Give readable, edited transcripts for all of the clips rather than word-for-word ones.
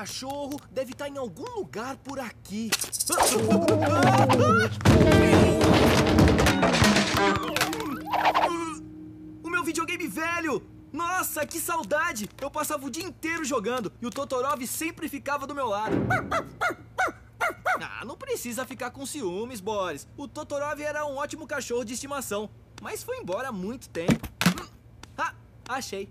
cachorro deve estar em algum lugar por aqui. O meu videogame velho! Nossa, que saudade! Eu passava o dia inteiro jogando e o Totórov sempre ficava do meu lado. Ah, não precisa ficar com ciúmes, Boris. O Totórov era um ótimo cachorro de estimação, mas foi embora há muito tempo. Ah, achei.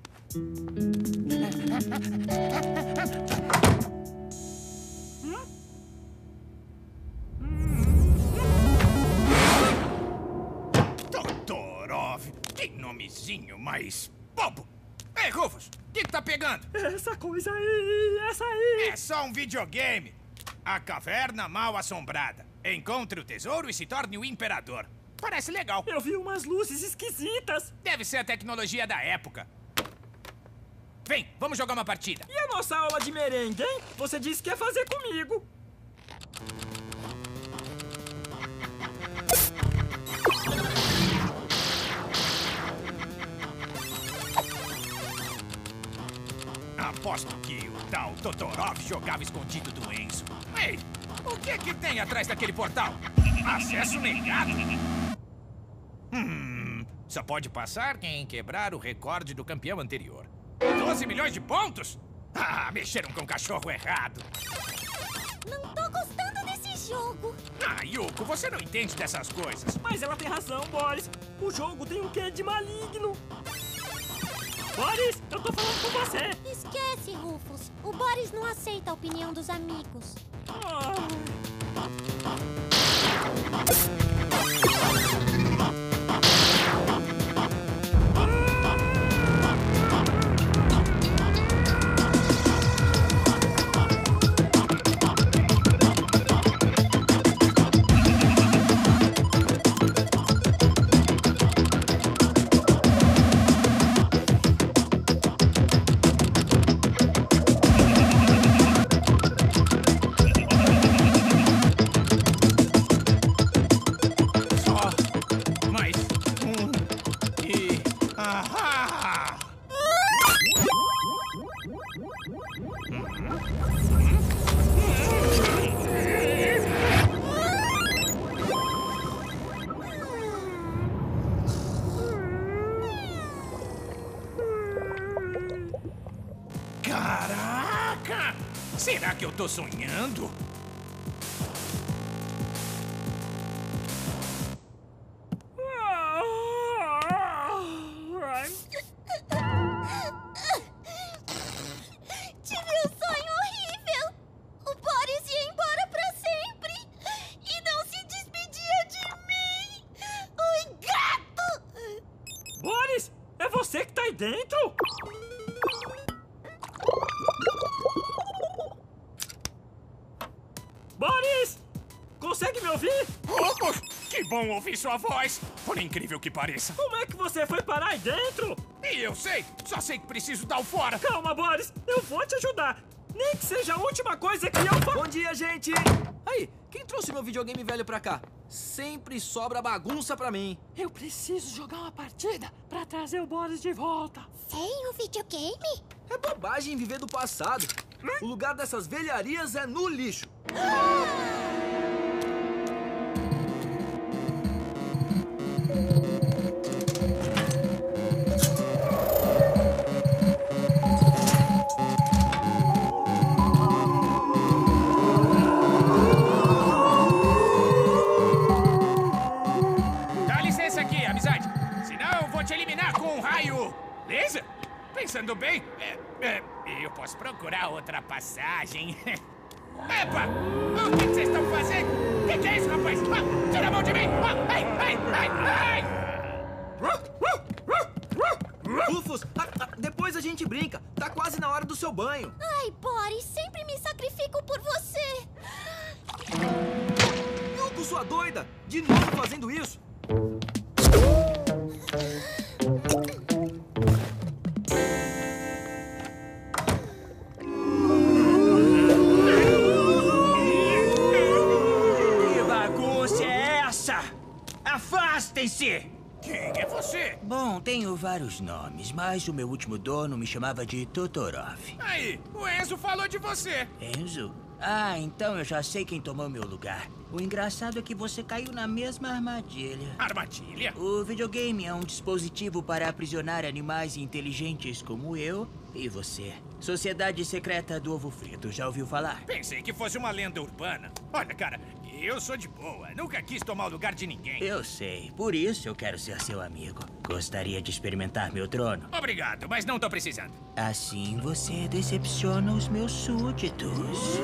Totórov, que nomezinho mais bobo! Ei, Rufus, o que tá pegando? Essa coisa aí, essa aí. É só um videogame. A Caverna Mal Assombrada. Encontre o tesouro e se torne o imperador. Parece legal. Eu vi umas luzes esquisitas. Deve ser a tecnologia da época. Vem, vamos jogar uma partida. E a nossa aula de merengue, hein? Você disse que ia fazer comigo. Aposto que o tal Totórov jogava escondido do Enzo. Ei, o que é que tem atrás daquele portal? Acesso negado? Só pode passar quem quebrar o recorde do campeão anterior. 12 milhões de pontos? Ah, mexeram com o cachorro errado. Não tô gostando desse jogo. Ah, Yuko, você não entende dessas coisas. Mas ela tem razão, Boris. O jogo tem um quê de maligno. Boris, eu tô falando com você. Esquece, Rufus. O Boris não aceita a opinião dos amigos. Caraca! Será que eu tô sonhando? Tive um sonho horrível. O Boris ia embora pra sempre e não se despedia de mim. O ingrato! Boris, é você que tá aí dentro? Boris! Consegue me ouvir? Opa, que bom ouvir sua voz, por incrível que pareça. Como é que você foi parar aí dentro? E eu sei, só sei que preciso dar o fora. Calma, Boris, eu vou te ajudar. Nem que seja a última coisa que eu faço. Bom dia, gente! Aí, quem trouxe meu videogame velho pra cá? Sempre sobra bagunça pra mim. Eu preciso jogar uma partida pra trazer o Boris de volta. Sem o videogame? É bobagem viver do passado. O lugar dessas velharias é no lixo. Dá licença aqui, amizade. Senão eu vou te eliminar com um raio laser. Pensando bem, eu posso procurar outra passagem. Epa! O que vocês estão fazendo? O que é isso, rapaz? Ah, tira a mão de mim! Ah, ai, ai, ai, ai! Rufus, depois a gente brinca. Tá quase na hora do seu banho. Ai, Boris, sempre me sacrifico por você. Yuko, sua doida! De novo fazendo isso? Que bagunça é essa? Afastem-se! Quem é você? Bom, tenho vários nomes, mas o meu último dono me chamava de Totorov. Aí, o Enzo falou de você. Enzo? Ah, então eu já sei quem tomou meu lugar. O engraçado é que você caiu na mesma armadilha. Armadilha? O videogame é um dispositivo para aprisionar animais inteligentes como eu e você. Sociedade Secreta do Ovo Frito, já ouviu falar? Pensei que fosse uma lenda urbana. Olha, cara, eu sou de boa. Nunca quis tomar o lugar de ninguém. Eu sei, por isso eu quero ser seu amigo. Gostaria de experimentar meu trono. Obrigado, mas não tô precisando. Assim você decepciona os meus súditos.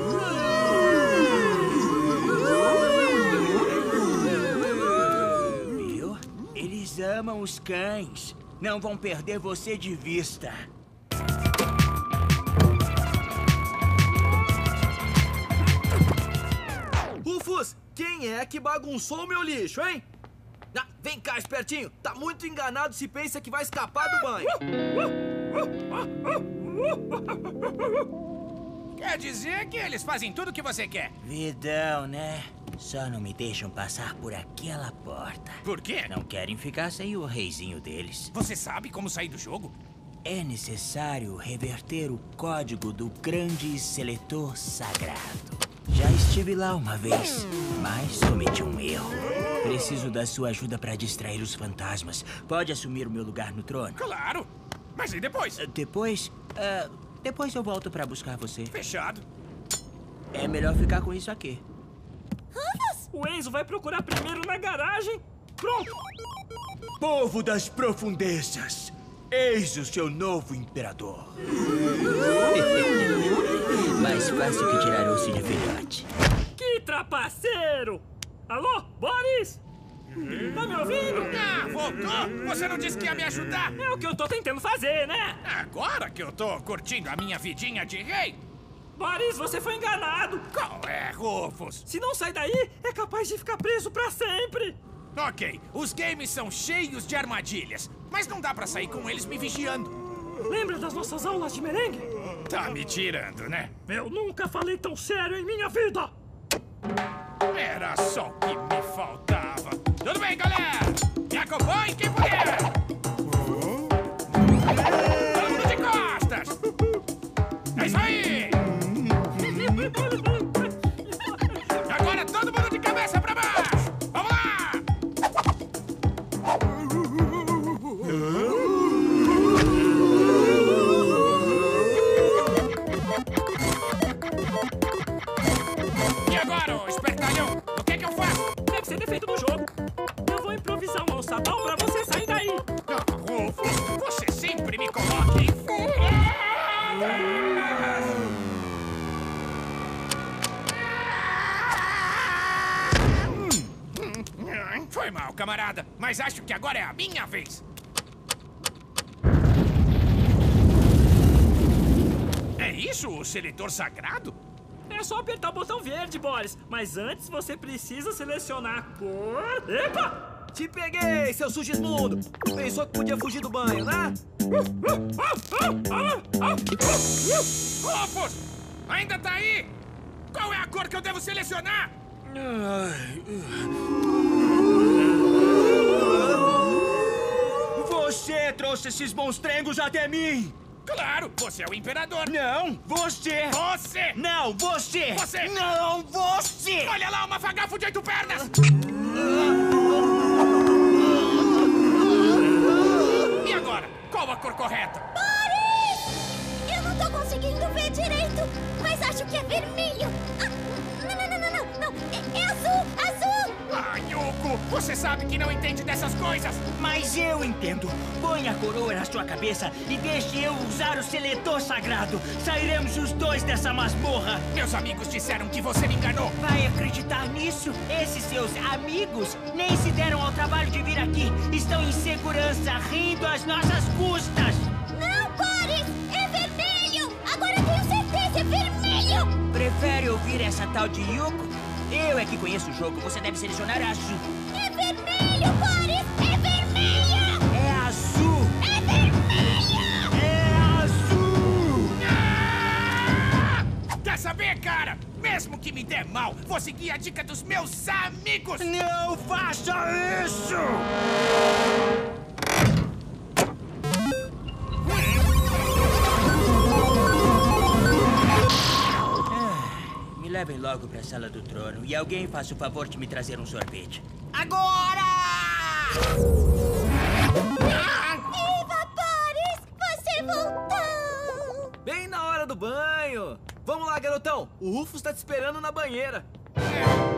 Viu? Eles amam os cães. Não vão perder você de vista. Rufus, quem é que bagunçou o meu lixo, hein? Ah, vem cá, espertinho. Tá muito enganado se pensa que vai escapar do banho. Quer dizer que eles fazem tudo o que você quer. Vidão, né? Só não me deixam passar por aquela porta. Por quê? Não querem ficar sem o reizinho deles. Você sabe como sair do jogo? É necessário reverter o código do grande seletor sagrado. Já estive lá uma vez, mas cometi um erro. Preciso da sua ajuda para distrair os fantasmas. Pode assumir o meu lugar no trono? Claro. Mas e depois? Depois eu volto para buscar você. Fechado. É melhor ficar com isso aqui. O Enzo vai procurar primeiro na garagem. Pronto! Povo das profundezas, eis o seu novo imperador. Mais fácil que tirar osso de filhote. Que trapaceiro! Alô, Boris? Tá me ouvindo? Ah, voltou? Você não disse que ia me ajudar? É o que eu tô tentando fazer, né? Agora que eu tô curtindo a minha vidinha de rei? Boris, você foi enganado. Qual é, Rufus? Se não sair daí, é capaz de ficar preso pra sempre. Ok, os games são cheios de armadilhas, mas não dá pra sair com eles me vigiando. Lembra das nossas aulas de merengue? Tá me tirando, né? Eu nunca falei tão sério em minha vida. Era só o que me faltava. Tudo bem, galera? Me acompanhe quem puder. Todo mundo de costas. É isso aí. Agora todo mundo de cabeça pra baixo. Vamos lá. E agora, ô espertalhão? O que é que eu faço? Deve ser defeito do jogo. Eu vou improvisar um alçapão pra você sair daí. Ah, Rufus, você sempre me coloca em fuga. Foi mal, camarada, mas acho que agora é a minha vez. É isso, o seletor sagrado? É só apertar o botão verde, Boris. Mas antes você precisa selecionar a cor... Epa! Te peguei, seu sugismundo. Pensou que podia fugir do banho, né? Rufus, ainda tá aí? Qual é a cor que eu devo selecionar? Você trouxe esses monstrengos até mim! Claro, você é o imperador. Não, você! Você! Não, você! Você! Não, você! Olha lá, uma fagafo de 8 pernas! E agora? Qual a cor correta? Boris! Eu não tô conseguindo ver direito, mas acho que é vermelho. Ah, não. É azul, azul! Ah, Yuko, você sabe que não entende dessas coisas. Mas eu entendo. Põe a coroa na sua cabeça e deixe eu usar o seletor sagrado. Sairemos os dois dessa masmorra. Meus amigos disseram que você me enganou. Vai acreditar nisso? Esses seus amigos nem se deram ao trabalho de vir aqui. Estão em segurança, rindo às nossas custas. Não, Boris! É vermelho! Agora eu tenho certeza, é vermelho! Prefere ouvir essa tal de Yuko? Eu é que conheço o jogo. Você deve selecionar azul. É vermelho, Boris! É vermelho! É azul! É vermelho! É azul! Ah! Quer saber, cara? Mesmo que me der mal, vou seguir a dica dos meus amigos. Não faça isso! Me levem logo pra sala do trono e alguém faça o favor de me trazer um sorvete. Agora! Viva, Boris! Você voltou! Bem na hora do banho. Vamos lá, garotão. O Rufus tá te esperando na banheira.